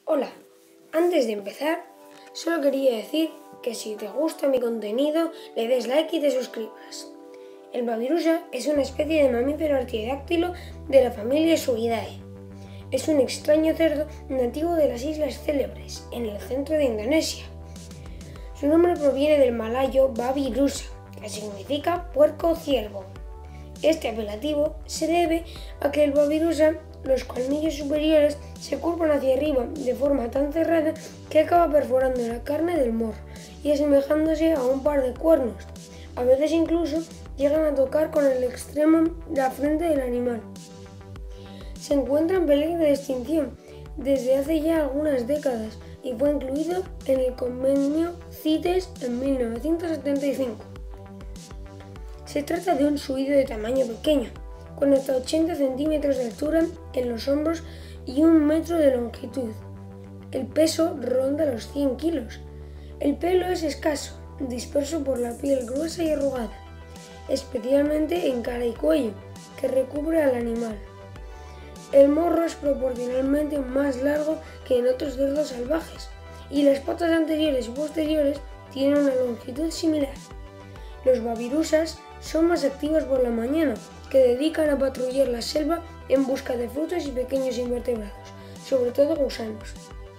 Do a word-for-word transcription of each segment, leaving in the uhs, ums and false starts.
Hola, antes de empezar, solo quería decir que si te gusta mi contenido, le des like y te suscribas. El babirusa es una especie de mamífero artiodáctilo de la familia Suidae. Es un extraño cerdo nativo de las Islas Célebres, en el centro de Indonesia. Su nombre proviene del malayo babirusa, que significa puerco ciervo. Este apelativo se debe a que el babirusa, los colmillos superiores se curvan hacia arriba de forma tan cerrada que acaba perforando la carne del morro y asemejándose a un par de cuernos. A veces incluso llegan a tocar con el extremo la frente del animal. Se encuentra en peligro de extinción desde hace ya algunas décadas y fue incluido en el convenio CITES en mil novecientos setenta y cinco. Se trata de un suido de tamaño pequeño, con hasta ochenta centímetros de altura en los hombros y un metro de longitud. El peso ronda los cien kilos. El pelo es escaso, disperso por la piel gruesa y arrugada, especialmente en cara y cuello, que recubre al animal. El morro es proporcionalmente más largo que en otros cerdos salvajes y las patas anteriores y posteriores tienen una longitud similar. Los babirusas son más activos por la mañana, que dedican a patrullar la selva en busca de frutos y pequeños invertebrados, sobre todo gusanos.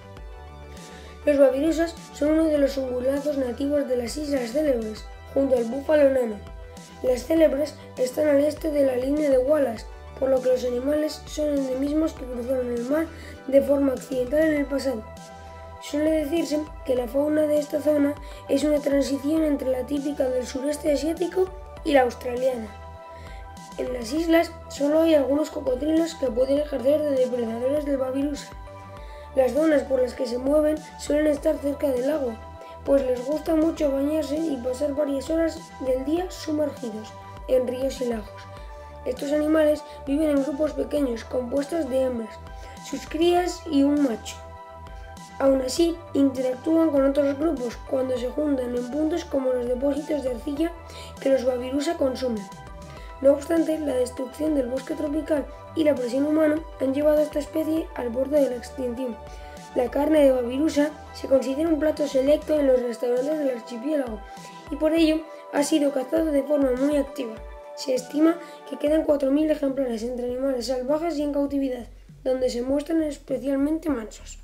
Los babirusas son uno de los ungulados nativos de las Islas Célebres, junto al búfalo enano. Las Célebres están al este de la línea de Wallace, por lo que los animales son endemismos que cruzaron el mar de forma accidental en el pasado. Suele decirse que la fauna de esta zona es una transición entre la típica del sureste asiático y la australiana. En las islas solo hay algunos cocodrilos que pueden ejercer de depredadores del babirusa. Las zonas por las que se mueven suelen estar cerca del agua, pues les gusta mucho bañarse y pasar varias horas del día sumergidos en ríos y lagos. Estos animales viven en grupos pequeños compuestos de hembras, sus crías y un macho. Aún así, interactúan con otros grupos cuando se juntan en puntos como los depósitos de arcilla que los babirusa consumen. No obstante, la destrucción del bosque tropical y la presión humana han llevado a esta especie al borde de la extinción. La carne de babirusa se considera un plato selecto en los restaurantes del archipiélago y por ello ha sido cazado de forma muy activa. Se estima que quedan cuatro mil ejemplares entre animales salvajes y en cautividad, donde se muestran especialmente mansos.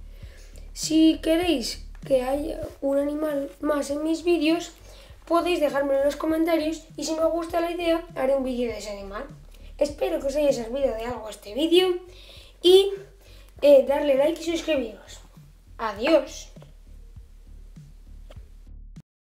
Si queréis que haya un animal más en mis vídeos, podéis dejármelo en los comentarios y si me gusta la idea, haré un vídeo de ese animal. Espero que os haya servido de algo este vídeo y eh, darle like y suscribiros. Adiós.